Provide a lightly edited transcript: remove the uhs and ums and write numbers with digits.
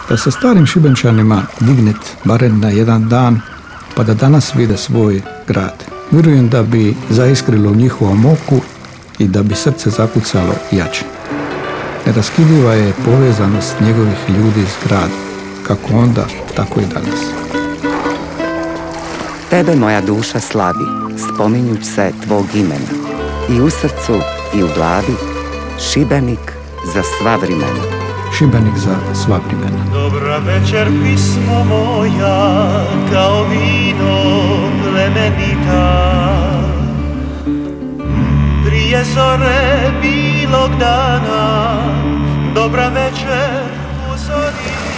Da se starim Šibenčanima dignet barem na jedan dan, pa da danas vide svoj grad. Vjerujem da bi zaiskrilo u njihovom oku i da bi srce zakucalo jače. Neraskidiva je povezanost njegovih ljudi s gradom, kako onda, tako i danas. Tebe moja duša slavi, spominjuć se tvog imena. I u srcu i u glavi, Šibenik za sva vremena. Šibenik za sva vremena. Dobra večer, pismo moja, kao vino plemenita. Prije zore bilog dana, dobra večer u zori.